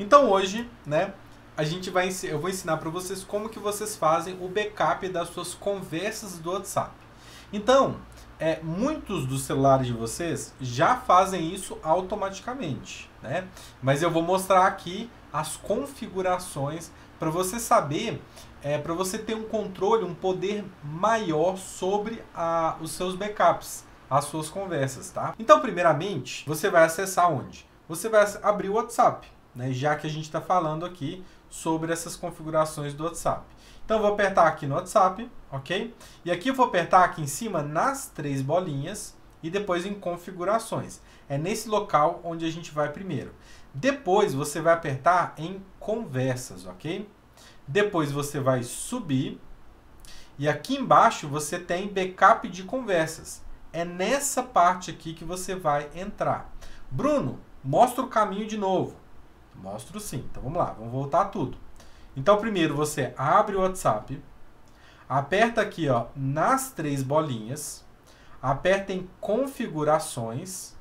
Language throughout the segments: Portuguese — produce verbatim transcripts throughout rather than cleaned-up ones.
Então hoje, né, a gente vai, eu vou ensinar para vocês como que vocês fazem o backup das suas conversas do WhatsApp. Então, é, muitos dos celulares de vocês já fazem isso automaticamente, né? Mas eu vou mostrar aqui as configurações para você saber, é, para você ter um controle, um poder maior sobre a, os seus backups, as suas conversas, tá? Então, primeiramente, você vai acessar onde? Você vai abrir o WhatsApp, né? Já que a gente está falando aqui sobre essas configurações do WhatsApp. Então, eu vou apertar aqui no WhatsApp, ok? E aqui eu vou apertar aqui em cima nas três bolinhas e depois em configurações. É nesse local onde a gente vai primeiro. Depois, você vai apertar em conversas, ok? Depois, você vai subir. E aqui embaixo, você tem backup de conversas. É nessa parte aqui que você vai entrar. Bruno, mostra o caminho de novo. Mostro sim. Então, vamos lá. Vamos voltar tudo. Então, primeiro você abre o WhatsApp, aperta aqui ó, nas três bolinhas, aperta em configurações,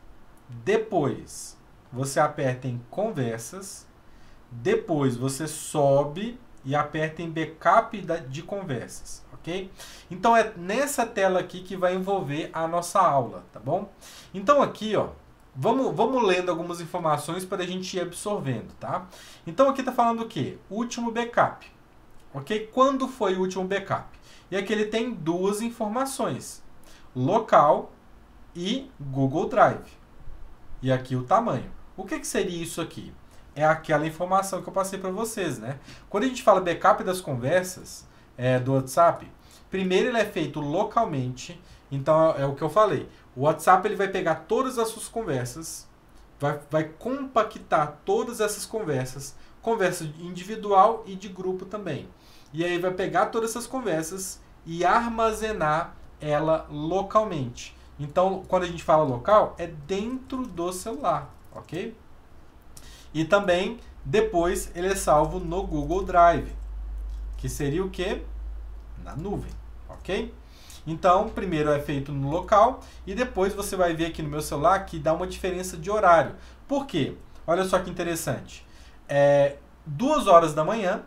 depois você aperta em conversas, depois você sobe e aperta em backup de conversas, ok? Então, é nessa tela aqui que vai envolver a nossa aula, tá bom? Então, aqui, ó, Vamos, vamos lendo algumas informações para a gente ir absorvendo, tá? Então aqui está falando o quê? Último backup, ok? Quando foi o último backup? E aqui ele tem duas informações, local e Google Drive. E aqui o tamanho. O que, que seria isso aqui? É aquela informação que eu passei para vocês, né? Quando a gente fala backup das conversas é, do WhatsApp, primeiro ele é feito localmente, então é o que eu falei. O WhatsApp ele vai pegar todas as suas conversas, vai, vai compactar todas essas conversas, conversa individual e de grupo também. E aí vai pegar todas essas conversas e armazenar ela localmente. Então, quando a gente fala local, é dentro do celular, ok? E também, depois, ele é salvo no Google Drive, que seria o quê? Na nuvem, ok? Então, primeiro é feito no local e depois você vai ver aqui no meu celular que dá uma diferença de horário. Por quê? Olha só que interessante. É, duas horas da manhã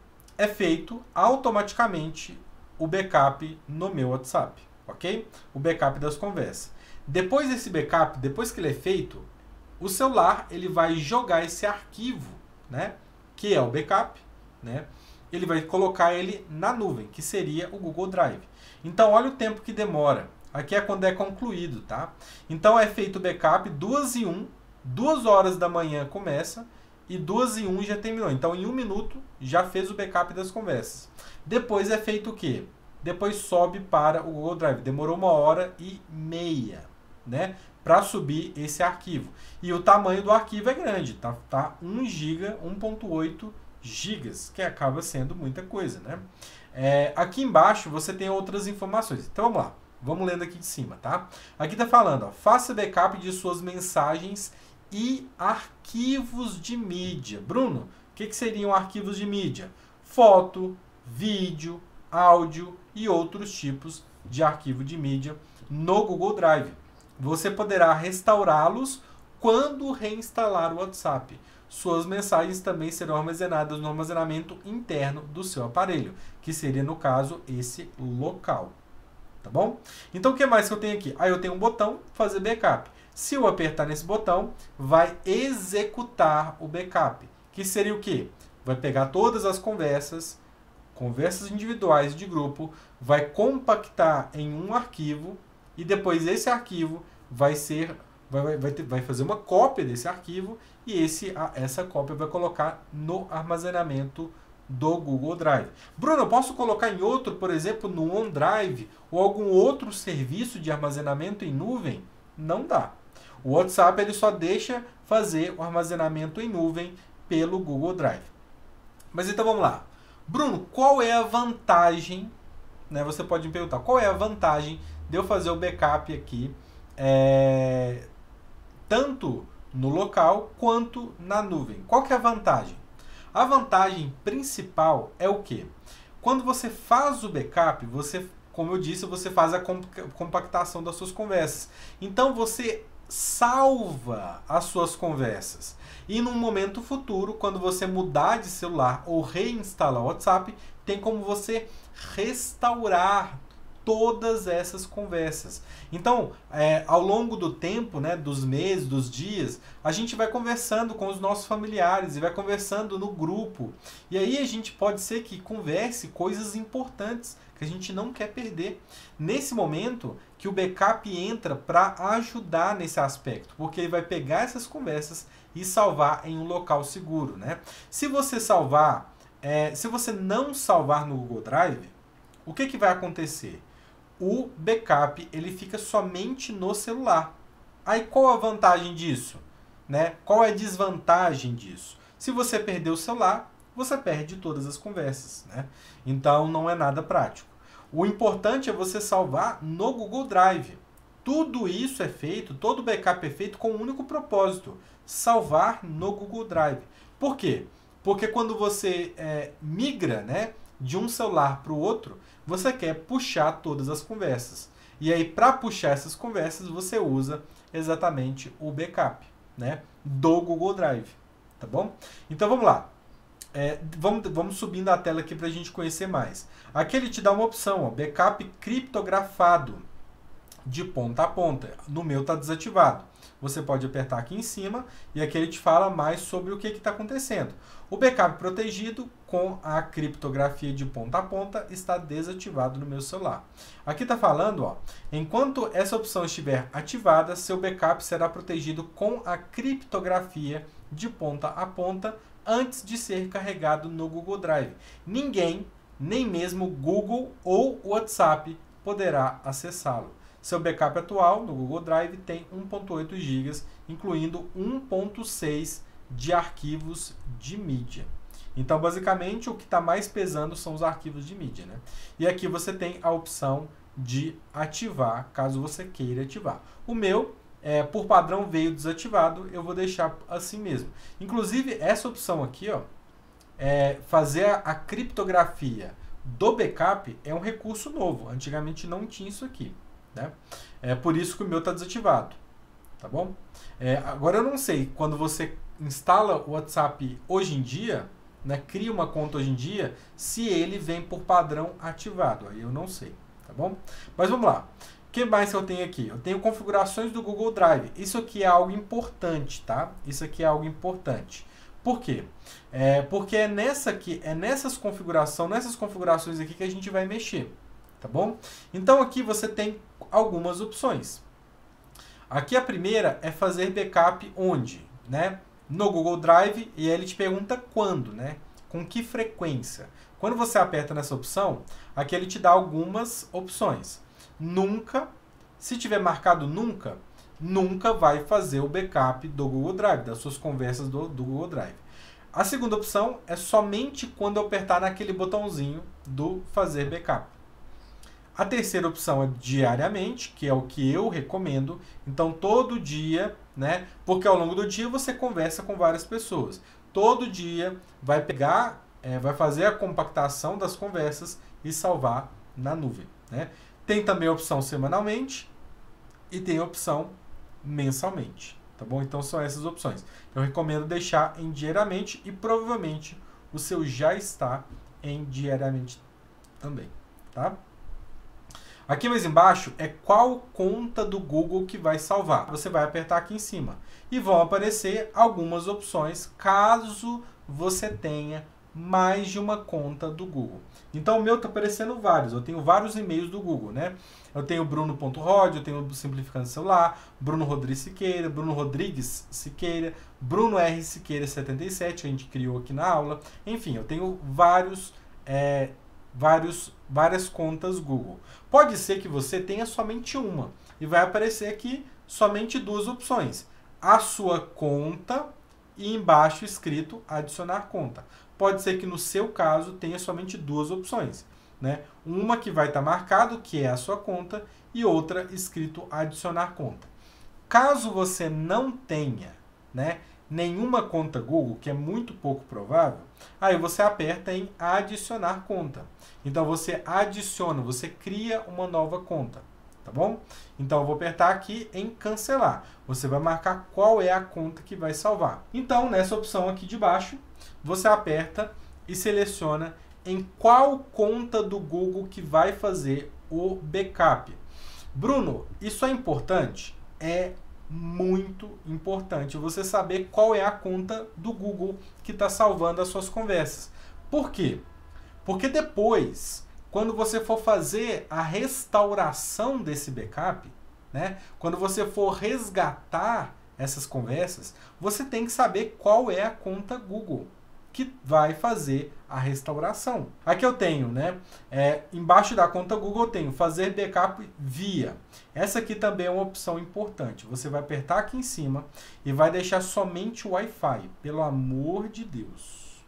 é feito automaticamente o backup no meu WhatsApp, ok? O backup das conversas. Depois desse backup, depois que ele é feito, o celular ele vai jogar esse arquivo, né? Que é o backup, né? Ele vai colocar ele na nuvem, que seria o Google Drive. Então, olha o tempo que demora. Aqui é quando é concluído, tá? Então, é feito o backup duas e um, duas horas da manhã começa e duas e um já terminou. Então, em um minuto, já fez o backup das conversas. Depois é feito o quê? Depois sobe para o Google Drive. Demorou uma hora e meia, né? Para subir esse arquivo. E o tamanho do arquivo é grande, tá? Tá um giga, um ponto oito gigas, que acaba sendo muita coisa, né? É, aqui embaixo você tem outras informações. Então vamos lá, vamos lendo aqui de cima, tá? Aqui tá falando, ó, faça backup de suas mensagens e arquivos de mídia. Bruno, o que, que seriam arquivos de mídia? Foto, vídeo, áudio e outros tipos de arquivo de mídia no Google Drive. Você poderá restaurá-los quando reinstalar o WhatsApp. Suas mensagens também serão armazenadas no armazenamento interno do seu aparelho, que seria, no caso, esse local. Tá bom? Então, o que mais que eu tenho aqui? Aí eu tenho um botão, fazer backup. Se eu apertar nesse botão, vai executar o backup, que seria o quê? Vai pegar todas as conversas, conversas individuais de grupo, vai compactar em um arquivo e depois esse arquivo vai ser... Vai, vai, ter, vai fazer uma cópia desse arquivo e esse, a, essa cópia vai colocar no armazenamento do Google Drive. Bruno, eu posso colocar em outro, por exemplo, no OneDrive ou algum outro serviço de armazenamento em nuvem? Não dá. O WhatsApp ele só deixa fazer o armazenamento em nuvem pelo Google Drive. Mas então vamos lá. Bruno, qual é a vantagem, né, você pode me perguntar, qual é a vantagem de eu fazer o backup aqui é, tanto no local quanto na nuvem? Qual que é a vantagem? A vantagem principal é o quê? Quando você faz o backup, você, como eu disse, você faz a compactação das suas conversas. Então você salva as suas conversas. E num momento futuro, quando você mudar de celular ou reinstalar o WhatsApp, tem como você restaurar todas essas conversas. Então, é, ao longo do tempo, né, dos meses, dos dias, a gente vai conversando com os nossos familiares e vai conversando no grupo. E aí a gente pode ser que converse coisas importantes que a gente não quer perder. Nesse momento que o backup entra para ajudar nesse aspecto, porque ele vai pegar essas conversas e salvar em um local seguro, né? Se você salvar, é, se você não salvar no Google Drive, o que, que vai acontecer? O backup ele fica somente no celular. Aí qual a vantagem disso? Né? Qual é a desvantagem disso? Se você perder o celular, você perde todas as conversas, né? Então não é nada prático. O importante é você salvar no Google Drive. Tudo isso é feito, todo backup é feito com um único propósito: salvar no Google Drive. Por quê? Porque quando você é, migra, né, de um celular para o outro, você quer puxar todas as conversas. E aí, para puxar essas conversas, você usa exatamente o backup, né, do Google Drive. Tá bom? Então vamos lá. É, vamos, vamos subindo a tela aqui para a gente conhecer mais. Aqui ele te dá uma opção, ó, backup criptografado de ponta a ponta. No meu está desativado. Você pode apertar aqui em cima e aqui ele te fala mais sobre o que está acontecendo. O backup protegido com a criptografia de ponta a ponta está desativado no meu celular. Aqui está falando, ó, enquanto essa opção estiver ativada, seu backup será protegido com a criptografia de ponta a ponta antes de ser carregado no Google Drive. Ninguém, nem mesmo Google ou WhatsApp, poderá acessá-lo. Seu backup atual no Google Drive tem um ponto oito gigas, incluindo um ponto seis de arquivos de mídia. Então, basicamente, o que está mais pesando são os arquivos de mídia, né? E aqui você tem a opção de ativar, caso você queira ativar. O meu, é, por padrão, veio desativado, eu vou deixar assim mesmo. Inclusive, essa opção aqui, ó, é, fazer a, a criptografia do backup é um recurso novo. Antigamente não tinha isso aqui, né? É por isso que o meu está desativado, tá bom? É, agora eu não sei, quando você instala o WhatsApp hoje em dia, né, cria uma conta hoje em dia, se ele vem por padrão ativado, aí eu não sei, tá bom? Mas vamos lá. O que mais que eu tenho aqui? Eu tenho configurações do Google Drive. Isso aqui é algo importante, tá? Isso aqui é algo importante. Por quê? É porque é nessa aqui, é nessas configurações, nessas configurações aqui que a gente vai mexer, tá bom? Então aqui você tem algumas opções. Aqui a primeira é fazer backup onde, né? No Google Drive, e aí ele te pergunta quando, né? Com que frequência. Quando você aperta nessa opção, aqui ele te dá algumas opções. Nunca, se tiver marcado nunca, nunca vai fazer o backup do Google Drive, das suas conversas do, do Google Drive. A segunda opção é somente quando eu apertar naquele botãozinho do fazer backup. A terceira opção é diariamente, que é o que eu recomendo. Então, todo dia, né? Porque ao longo do dia você conversa com várias pessoas. Todo dia vai pegar, é, vai fazer a compactação das conversas e salvar na nuvem, né? Tem também a opção semanalmente e tem a opção mensalmente, tá bom? Então, são essas opções. Eu recomendo deixar em diariamente e provavelmente o seu já está em diariamente também, tá? Aqui mais embaixo é qual conta do Google que vai salvar. Você vai apertar aqui em cima e vão aparecer algumas opções caso você tenha mais de uma conta do Google. Então o meu está aparecendo vários, eu tenho vários e-mails do Google, né? Eu tenho bruno ponto rod, eu tenho Simplificando Celular, Bruno Rodrigues Siqueira, Bruno Rodrigues Siqueira, Bruno R. Siqueira setenta e sete, a gente criou aqui na aula. Enfim, eu tenho vários... É, Vários, várias contas Google. Pode ser que você tenha somente uma e vai aparecer aqui somente duas opções. A sua conta e embaixo escrito adicionar conta. Pode ser que no seu caso tenha somente duas opções, né? Uma que vai estar marcado, que é a sua conta, e outra escrito adicionar conta. Caso você não tenha, né, nenhuma conta Google, que é muito pouco provável, aí você aperta em adicionar conta. Então você adiciona, você cria uma nova conta, tá bom? Então eu vou apertar aqui em cancelar. Você vai marcar qual é a conta que vai salvar. Então, nessa opção aqui de baixo, você aperta e seleciona em qual conta do Google que vai fazer o backup. Bruno, isso é importante? É muito importante você saber qual é a conta do Google que está salvando as suas conversas. Por quê? Porque depois, quando você for fazer a restauração desse backup, né, quando você for resgatar essas conversas, você tem que saber qual é a conta Google que vai fazer a restauração. Aqui eu tenho, né, é, embaixo da conta Google eu tenho fazer backup via. Essa aqui também é uma opção importante. Você vai apertar aqui em cima e vai deixar somente o Wi-Fi. Pelo amor de Deus.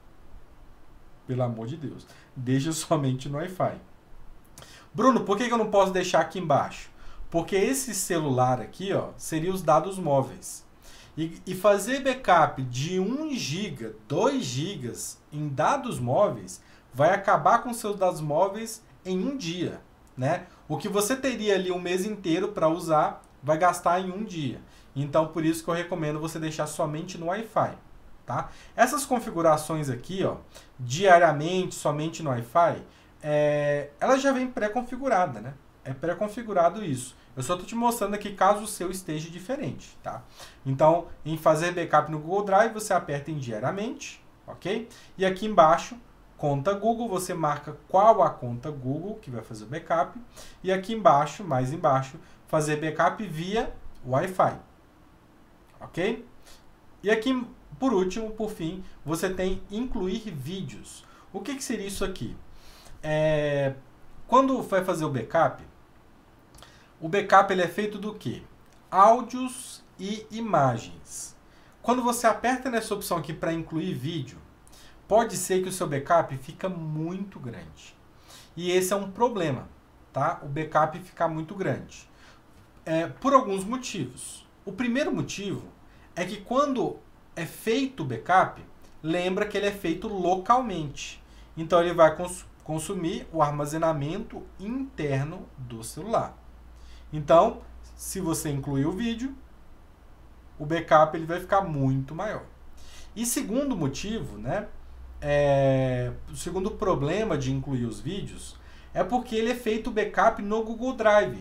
Pelo amor de Deus. Deixa somente no Wi-Fi. Bruno, por que eu não posso deixar aqui embaixo? Porque esse celular aqui, ó, seria os dados móveis. E, e fazer backup de um giga, dois gigas em dados móveis vai acabar com seus dados móveis em um dia, né? O que você teria ali um mês inteiro para usar vai gastar em um dia. Então, por isso que eu recomendo você deixar somente no Wi-Fi, tá? Essas configurações aqui, ó, diariamente, somente no Wi-Fi, é, ela já vem pré-configurada, né? É pré-configurado isso. Eu só estou te mostrando aqui caso o seu esteja diferente, tá? Então, em fazer backup no Google Drive, você aperta em diariamente, ok? E aqui embaixo, conta Google, você marca qual a conta Google que vai fazer o backup. E aqui embaixo, mais embaixo, fazer backup via Wi-Fi, ok? E aqui, por último, por fim, você tem incluir vídeos. O que, que seria isso aqui? É, quando vai fazer o backup, o backup ele é feito do quê? Áudios e imagens. Quando você aperta nessa opção aqui para incluir vídeo, pode ser que o seu backup fica muito grande. E esse é um problema, tá? O backup ficar muito grande. É, por alguns motivos. O primeiro motivo é que quando é feito o backup, lembra que ele é feito localmente. Então ele vai cons- consumir o armazenamento interno do celular. Então, se você incluir o vídeo, o backup ele vai ficar muito maior. E segundo motivo, né, é, o segundo problema de incluir os vídeos é porque ele é feito backup no Google Drive.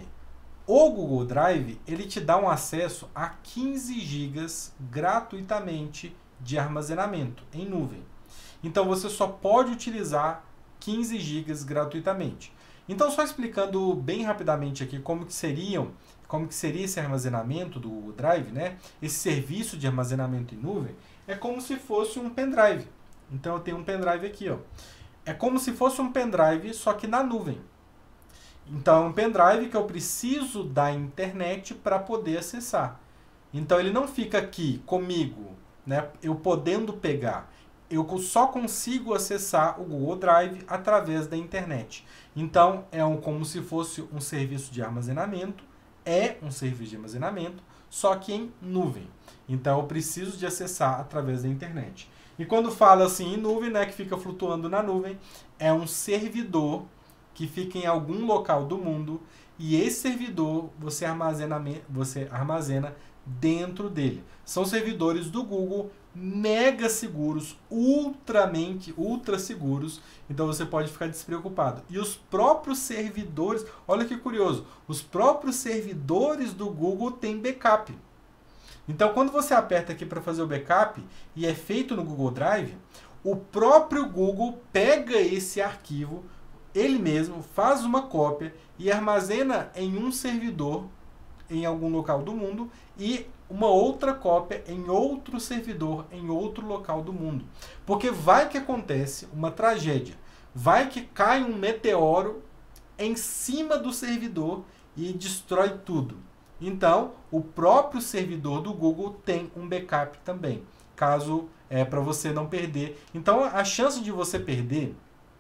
O Google Drive ele te dá um acesso a quinze gigas gratuitamente de armazenamento em nuvem. Então você só pode utilizar quinze gigas gratuitamente. Então, só explicando bem rapidamente aqui como que seriam, como que seria esse armazenamento do Google Drive, né? Esse serviço de armazenamento em nuvem é como se fosse um pendrive. Então, eu tenho um pendrive aqui, ó. É como se fosse um pendrive, só que na nuvem. Então, é um pendrive que eu preciso da internet para poder acessar. Então, ele não fica aqui comigo, né? Eu podendo pegar. Eu só consigo acessar o Google Drive através da internet. Então, é um, como se fosse um serviço de armazenamento, é um serviço de armazenamento, só que em nuvem. Então, eu preciso de acessar através da internet. E quando fala assim em nuvem, né, que fica flutuando na nuvem, é um servidor que fica em algum local do mundo e esse servidor você armazena, você armazena dentro dele. São servidores do Google mega seguros, ultramente, ultra seguros, então você pode ficar despreocupado. E os próprios servidores, olha que curioso, os próprios servidores do Google têm backup. Então, quando você aperta aqui para fazer o backup e é feito no Google Drive, o próprio Google pega esse arquivo, ele mesmo faz uma cópia e armazena em um servidor em algum local do mundo e uma outra cópia em outro servidor em outro local do mundo. Porque vai que acontece uma tragédia, vai que cai um meteoro em cima do servidor e destrói tudo. Então, o próprio servidor do Google tem um backup também, caso é para você não perder. Então, a chance de você perder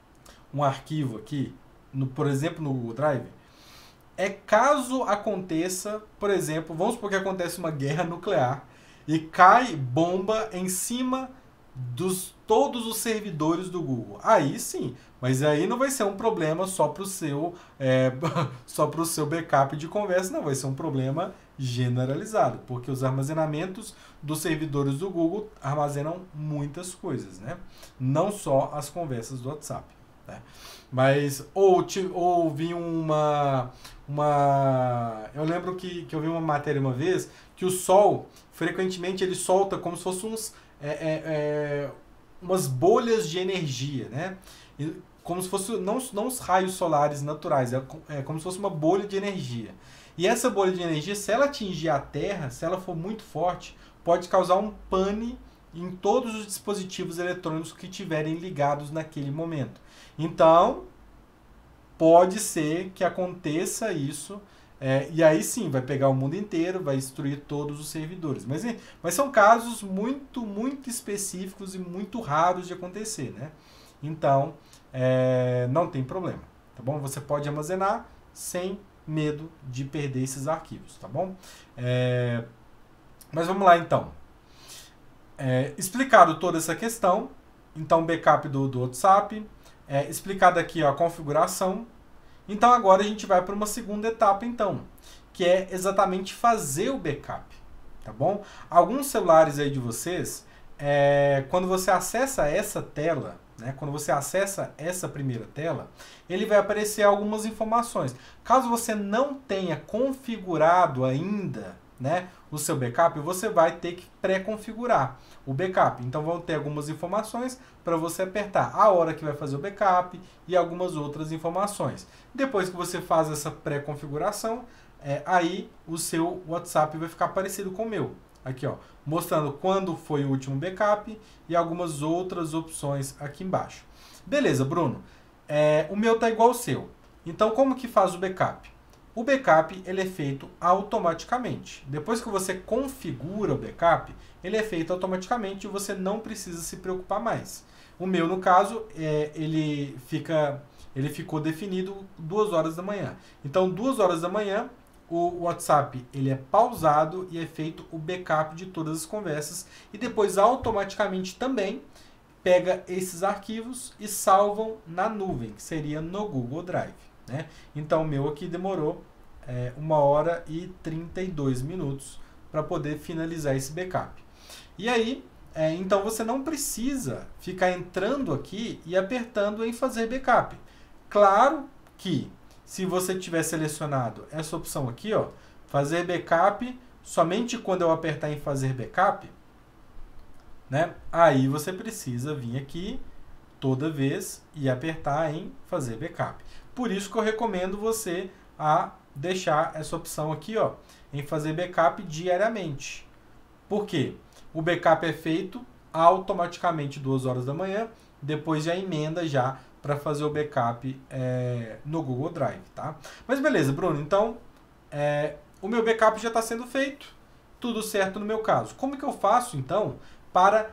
um arquivo aqui, no, por exemplo, no Google Drive, é caso aconteça, por exemplo, vamos supor que acontece uma guerra nuclear e cai bomba em cima dos todos os servidores do Google. Aí sim, mas aí não vai ser um problema só para o seu, é, só para o seu backup de conversa, não, vai ser um problema generalizado, porque os armazenamentos dos servidores do Google armazenam muitas coisas, né? Não só as conversas do WhatsApp, né? Mas, ou, ou vi uma, uma... Eu lembro que, que eu vi uma matéria uma vez, que o Sol, frequentemente, ele solta como se fossem uns... É, é, é, umas bolhas de energia, né? E, como se fosse, não, não os raios solares naturais, é, é como se fosse uma bolha de energia. E essa bolha de energia, se ela atingir a Terra, se ela for muito forte, pode causar um pane em todos os dispositivos eletrônicos que estiverem ligados naquele momento. Então, pode ser que aconteça isso, é, e aí sim, vai pegar o mundo inteiro, vai destruir todos os servidores. Mas, mas são casos muito, muito específicos e muito raros de acontecer, né? Então, é, não tem problema, tá bom? Você pode armazenar sem medo de perder esses arquivos, tá bom? É, mas vamos lá, então. É, explicado toda essa questão, então, backup do, do WhatsApp, é, explicado aqui ó, a configuração. Então, agora a gente vai para uma segunda etapa, então, que é exatamente fazer o backup, tá bom? Alguns celulares aí de vocês, é, quando você acessa essa tela, né, quando você acessa essa primeira tela, ele vai aparecer algumas informações. Caso você não tenha configurado ainda, né, o seu backup, você vai ter que pré-configurar o backup. Então vão ter algumas informações para você apertar a hora que vai fazer o backup e algumas outras informações. Depois que você faz essa pré-configuração, é, aí o seu WhatsApp vai ficar parecido com o meu. Aqui, ó, mostrando quando foi o último backup e algumas outras opções aqui embaixo. Beleza, Bruno. É, o meu tá igual ao seu. Então, como que faz o backup? O backup ele é feito automaticamente. Depois que você configura o backup, ele é feito automaticamente e você não precisa se preocupar mais. O meu, no caso, é, ele, fica, ele ficou definido duas horas da manhã. Então, duas horas da manhã, o WhatsApp ele é pausado e é feito o backup de todas as conversas e depois automaticamente também pega esses arquivos e salvam na nuvem, que seria no Google Drive, né? Então o meu aqui demorou é, uma hora e trinta e dois minutos para poder finalizar esse backup. E aí, é, então você não precisa ficar entrando aqui e apertando em fazer backup. Claro que se você tiver selecionado essa opção aqui, ó, fazer backup, somente quando eu apertar em fazer backup, né, aí você precisa vir aqui toda vez e apertar em fazer backup. Por isso que eu recomendo você a deixar essa opção aqui, ó, em fazer backup diariamente. Por quê? O backup é feito automaticamente duas horas da manhã, depois já emenda já para fazer o backup é, no Google Drive, tá? Mas beleza, Bruno, então é, o meu backup já está sendo feito, tudo certo no meu caso. Como que eu faço, então, para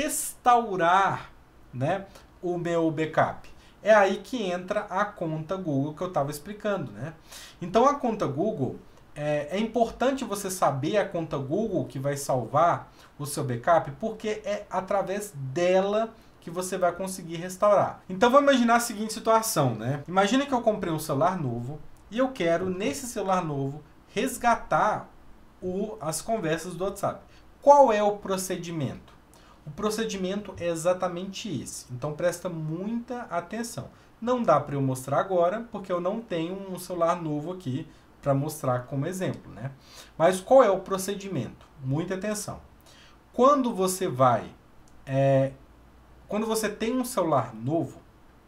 restaurar, né, o meu backup? É aí que entra a conta Google que eu estava explicando, né? Então, a conta Google, é, é importante você saber a conta Google que vai salvar o seu backup, porque é através dela que você vai conseguir restaurar. Então, vamos imaginar a seguinte situação, né? Imagina que eu comprei um celular novo e eu quero, nesse celular novo, resgatar o, as conversas do WhatsApp. Qual é o procedimento? O procedimento é exatamente esse. Então, presta muita atenção. Não dá para eu mostrar agora, porque eu não tenho um celular novo aqui para mostrar como exemplo, né? Mas qual é o procedimento? Muita atenção. Quando você vai... É, Quando você tem um celular novo,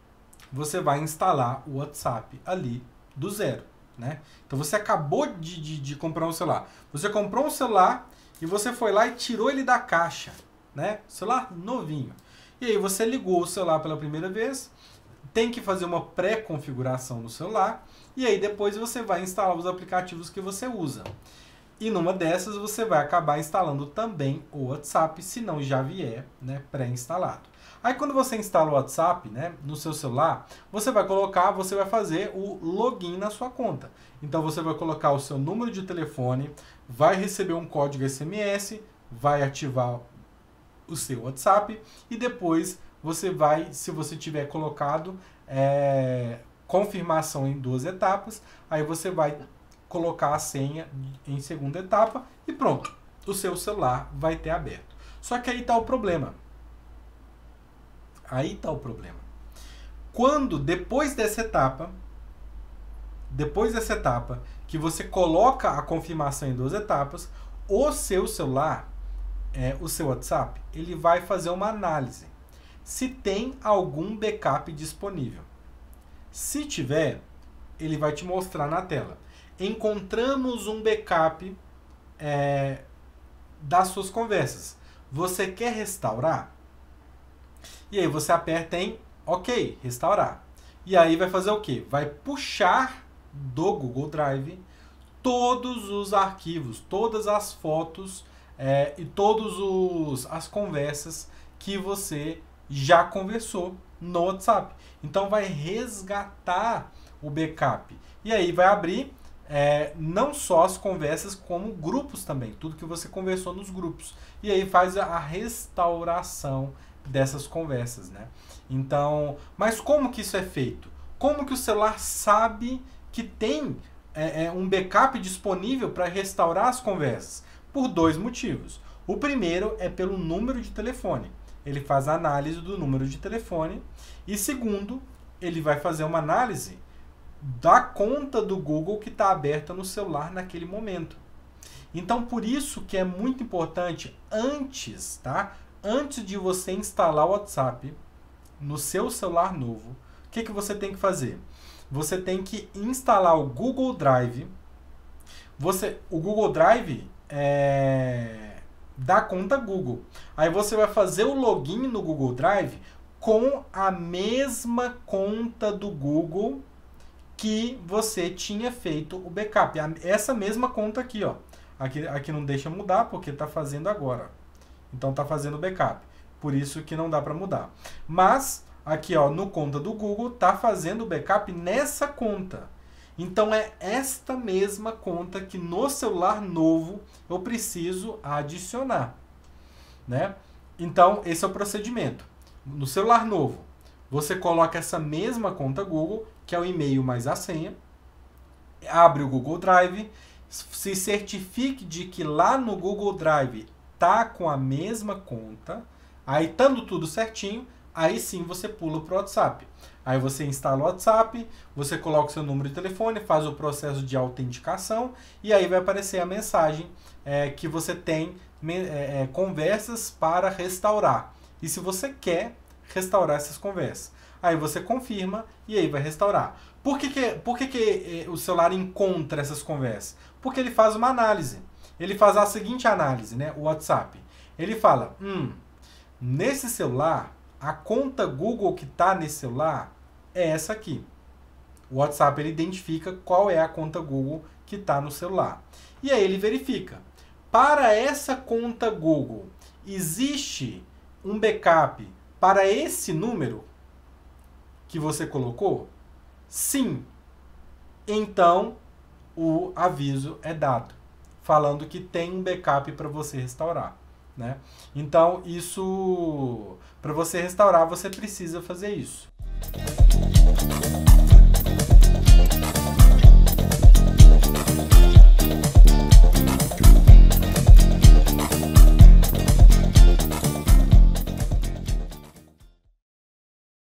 você vai instalar o WhatsApp ali do zero, né? Então você acabou de, de, de comprar um celular. Você comprou um celular e você foi lá e tirou ele da caixa, né? Celular novinho. E aí você ligou o celular pela primeira vez, tem que fazer uma pré-configuração no celular e aí depois você vai instalar os aplicativos que você usa. E numa dessas você vai acabar instalando também o WhatsApp, se não já vier, né, pré-instalado. Aí quando você instala o WhatsApp, né, no seu celular, você vai colocar, você vai fazer o login na sua conta. Então você vai colocar o seu número de telefone, vai receber um código S M S, vai ativar o seu WhatsApp e depois você vai, se você tiver colocado é, confirmação em duas etapas, aí você vai colocar a senha em segunda etapa e pronto, o seu celular vai ter aberto. Só que aí está o problema. Aí está o problema. Quando, depois dessa etapa, depois dessa etapa, que você coloca a confirmação em duas etapas, o seu celular, é, o seu WhatsApp, ele vai fazer uma análise se tem algum backup disponível. Se tiver, ele vai te mostrar na tela. Encontramos um backup é, das suas conversas. Você quer restaurar? E aí você aperta em OK, restaurar. E aí vai fazer o quê? Vai puxar do Google Drive todos os arquivos, todas as fotos é, e todas as conversas que você já conversou no WhatsApp. Então vai resgatar o backup. E aí vai abrir é, não só as conversas, como grupos também. Tudo que você conversou nos grupos. E aí faz a restauração dessas conversas, né? Então, mas como que isso é feito? Como que o celular sabe que tem é, é, um backup disponível para restaurar as conversas? Por dois motivos. O primeiro é pelo número de telefone. Ele faz a análise do número de telefone. E segundo, ele vai fazer uma análise da conta do Google que está aberta no celular naquele momento. Então, por isso que é muito importante, antes, tá? Antes de você instalar o WhatsApp no seu celular novo, o que, que você tem que fazer? Você tem que instalar o Google Drive. Você, o Google Drive é da conta Google. Aí você vai fazer o login no Google Drive com a mesma conta do Google que você tinha feito o backup. Essa mesma conta aqui, ó. Aqui, aqui não deixa mudar porque está fazendo agora. Então está fazendo backup. Por isso que não dá para mudar. Mas aqui, ó, no conta do Google está fazendo backup nessa conta. Então é esta mesma conta que no celular novo eu preciso adicionar, né? Então esse é o procedimento. No celular novo, você coloca essa mesma conta Google, que é o e-mail mais a senha, abre o Google Drive, se certifique de que lá no Google Drive tá com a mesma conta, aí estando tudo certinho, aí sim você pula para o WhatsApp. Aí você instala o WhatsApp, você coloca o seu número de telefone, faz o processo de autenticação e aí vai aparecer a mensagem é, que você tem é, é, conversas para restaurar. E se você quer restaurar essas conversas, aí você confirma e aí vai restaurar. Por que, que, por que, que o celular encontra essas conversas? Porque ele faz uma análise. Ele faz a seguinte análise, né? O WhatsApp. Ele fala, hum, nesse celular, a conta Google que está nesse celular é essa aqui. O WhatsApp ele identifica qual é a conta Google que está no celular. E aí ele verifica. Para essa conta Google, existe um backup para esse número que você colocou? Sim. Então, o aviso é dado, falando que tem um backup para você restaurar, né? Então, isso, para você restaurar, você precisa fazer isso.